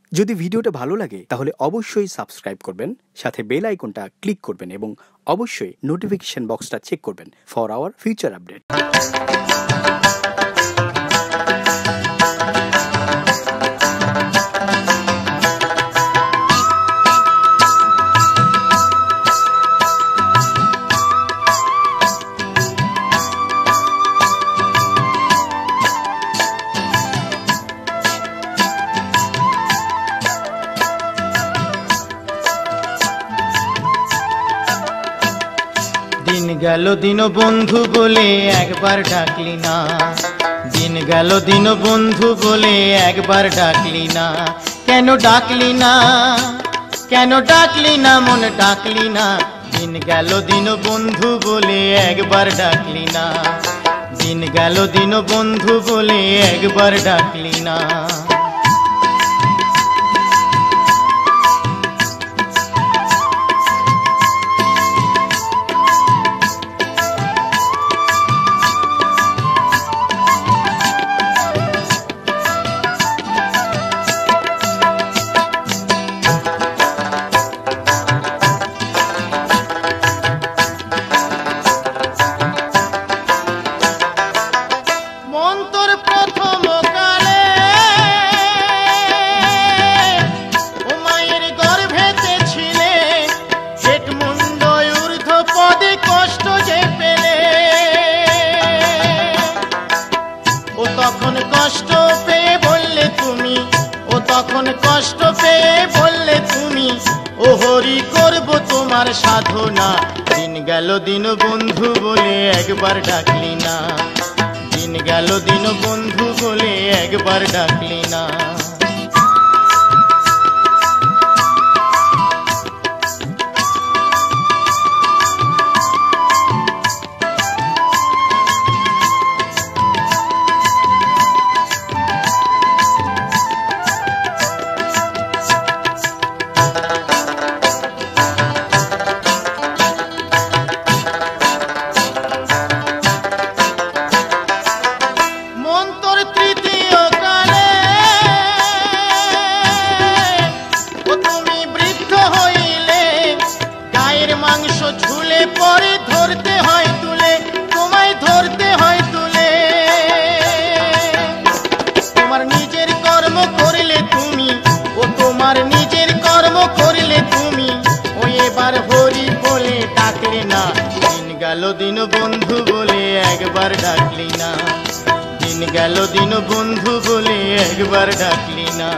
যদি ভিডিওটা ভালো লাগে তাহলে অবশ্যই সাবস্ক্রাইব করবেন, সাথে বেল আইকনটা ক্লিক করবেন এবং অবশ্যই নোটিফিকেশন বক্সটা চেক করবেন ফর আওয়ার ফিউচার আপডেট। দিন গেল দিন বন্ধু বলে একবার ডাকলি না, দিন গেল দিন বন্ধু বলে একবার ডাকলি না। কেন ডাকলি না, কেন ডাকলি না, মন ডাকলি না। দিন গেল দিন বন্ধু বলে একবার ডাকলি না, দিন গেল দিন বন্ধু বলে একবার ডাকলি না। কষ্ট পেয়ে বললে তুমি, ও তখন কষ্ট পেয়ে বললে তুমি, ও হরি করব তোমার সাধনা। দিন গেল দিন বন্ধু বলে একবার ডাকলি না, দিন গেল দিন বন্ধু বলে একবার ডাকলি না। ঝুলে পরে ধরতে হয় তুলে, তোমায় ধরতে হয় তুলে। তোমার নিজের কর্ম করলে তুমি, ও তোমার নিজের কর্ম করলে তুমি, ও এবার হরি বলে ডাকলে না। দিন গেল দিন বন্ধু বলে একবার ডাকলি না, দিন গেল দিন বন্ধু বলে একবার ডাকলি না।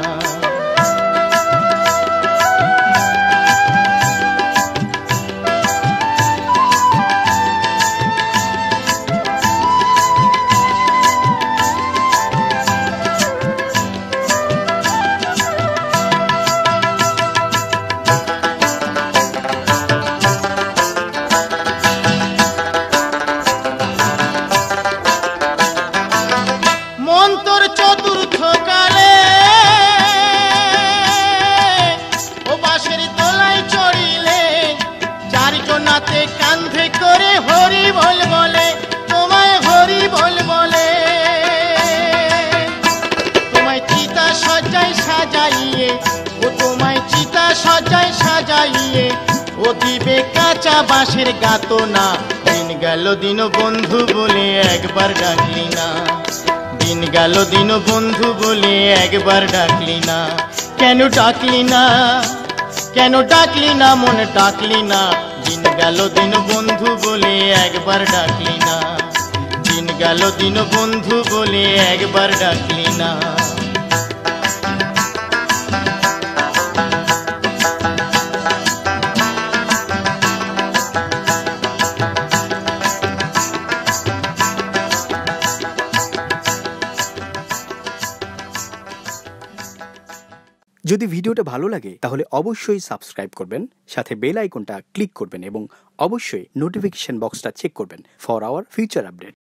মন্তর চতুর্থ কালে ও বাঁশের তলায় চড়িলে, চারজনাতে কান্ধে করে হরি বল বলে, তোমায় হরি বল বলে। তোমায় চিতা সজাই সাজাইয়ে, ও তোমায় চিতা সজাই সাজাইয়ে, ও দিবে কাঁচা বাঁশের গাঁথনা। দিন গেল দিন বন্ধু বলে একবার ডাকলি না, দিন গেল দিন বন্ধু বলে একবার ডাকলি না। কেন ডাকলি না, কেন ডাকলি না, মন ডাকলি না। দিন গেল দিন বন্ধু বলে একবার ডাকলি না, দিন গেল দিন বন্ধু বলে একবার ডাকলি না। যদি ভিডিওটা ভালো লাগে তাহলে অবশ্যই সাবস্ক্রাইব করবেন, সাথে বেল আইকনটা ক্লিক করবেন এবং অবশ্যই নোটিফিকেশন বক্সটা চেক করবেন ফর আওয়ার ফিউচার আপডেট।